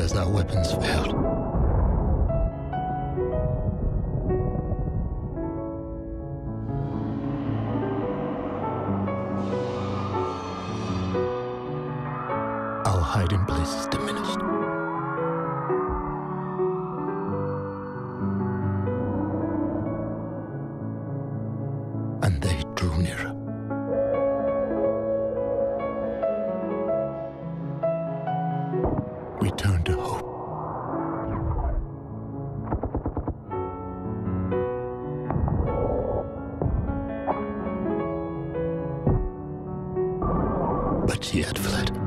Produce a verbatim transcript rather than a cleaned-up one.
as our weapons failed. Our hiding places diminished. And they drew nearer. We turned to hope. But she had fled.